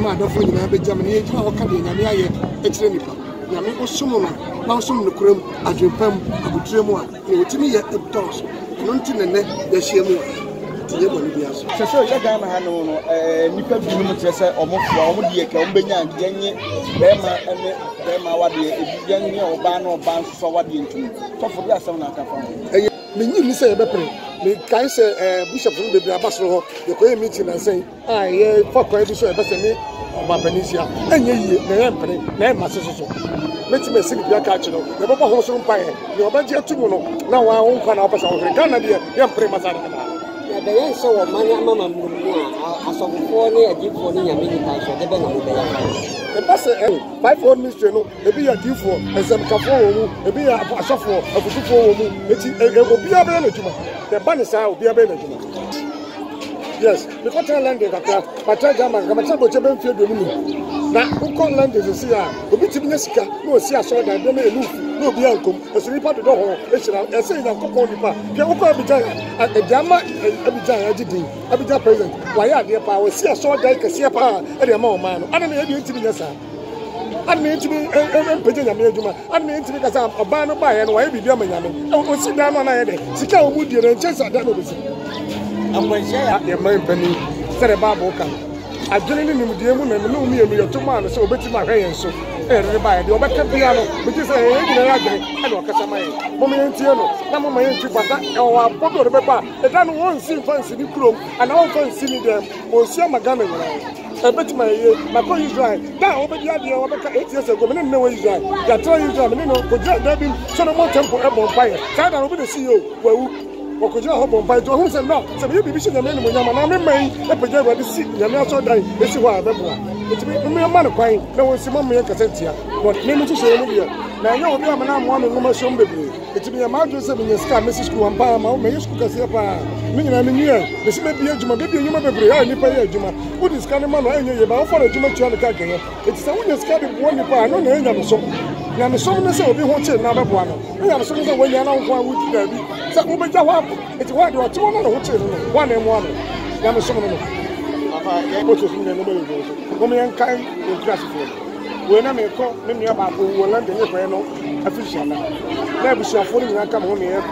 ma da fo nyina be jam ne ejima wo ka de nyame aye ekire nipa nyame osumo na osumo no kuram adwempam abutremu a ne wotimi ye ebtos no ntinene ya hiemu tiye boni biaso so ya ga ma ha no nipa bi no tire se omofo omo de ka ombenya yenye bema wade yenye oba na oba nso wade ntum tofo bi asem na aka fa me nyi ni se ye bepre me kan se bishop no bebre abasoro ho ye ko meeting na say ye fokwa bi so e bese me oba panisia enye yie na ye mpre na e maso so meti me sini bia ka chiro ye baba ho so mpa ye ye oba je atumu no na wa ho nkwa na opasa ho Ghana de ye mpre masara ya da ye so wo manya mama mu a asofo ne adifo ne nyame ni pa so de be na mo be ya the pass 5 ministry no ebi ya difo esemkafo wo mu ebi ya asofo afutufo wo mu eti obi abe na juma the banisa obi abe na juma yes because land dey kakra pata jama kamacha bo chebe mfie do mu na uko land dey see a obi tibnya sika na osi aso da de na elu na obi ankom esiri pa do ho ehira ese nya kokon nipa ke uko abijan ejama abijan agidin abijan president waya ade pa osi aso da kese pa e de ma o ma no ana na e de tibnya sa ana na tibi empeje nyame adwuma ana na tibi kasa oba no ba ye no waya bibia ma nyame osi da no na ye de sika o mu die na nchesa da no bisi amwanhia ya man pani sere babo kan adwene ni nimdie mu na me no mi enu yotuma no so obeti ma hwe yen so ere ba ye de obeka bia no bi se e gina ya adwene ana okasa ma ye mo me yentie no na mo ma yenti kwata e wa bodo be ba e da no won si fansi ni krom ana won fansi ni dem mo si amagana nyina ebeti ma ye mako Israel da obedi ade obeka 8 years ago me ne we Israel ya tro Israel me no ko ja da bi so no mo tempo e bon fire ka da no be the CEO wawu okojo ho bon pai to hu se no se be bibi se nyame no nyama na me man e peje awade si nyame aso dan e si ho abeboa etibi me ma no kwan na won si mo me kasentia but me me tishire no bia na nya obi amana mo me ngoma shom bebre etibi ya ma do se me ska message ku ampa ma me yesku kase pa me nyina me nyia be si be bia adwuma be bia nyuma bebre ya ni pa ya adwuma wo diska ne ma no enye ye ba wo fara adwuma tua no ka kenye eti se wo nya ska de bo ni pa no na enya no so na me so me se obi ho che na beboa no nya me so me se wo nya na wo wuti da bi se wo be ja wa eti wa de o tuwa na ho che no wa na emu ano ya me so no aha ye ko so me no me go so ko me yankan in class for we na me ko me nua ba ko wo land ne ko no official na na busuafo ni nyaka mo me